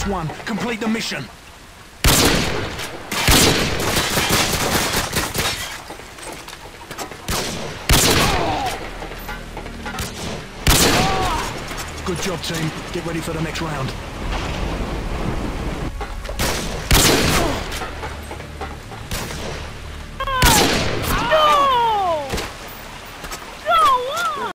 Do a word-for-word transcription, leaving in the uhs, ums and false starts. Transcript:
last one. Complete the mission. Good job, team. Get ready for the next round.